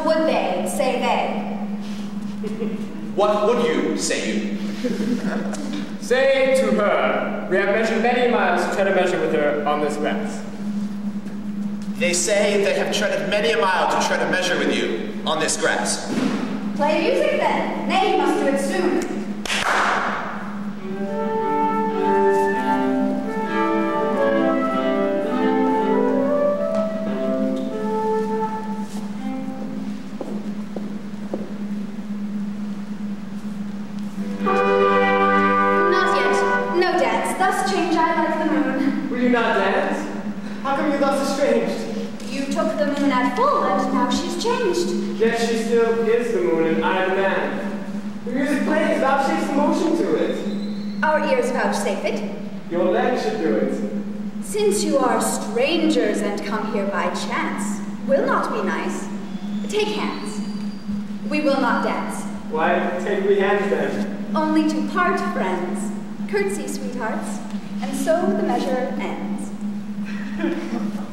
would they, say they? What would you, say you? Say to her, we have measured many miles to try to measure with her on this grass. They say they have treaded many a mile to try to measure with you on this grass. Play music then. Nay, you must do it soon. Not yet. No dance. Thus change I like the moon. Will you not dance? How come you thus estranged? You took the moon at full, and now she's changed. Yet she still is the moon, and I am the man. The music plays, vouchsafes the motion to it. Our ears vouchsafe it. Your legs should do it. Since you are strangers and come here by chance, will not be nice. Take hands. We will not dance. Why, take we hands then. Only to part friends. Curtsy, sweethearts. And so the measure ends.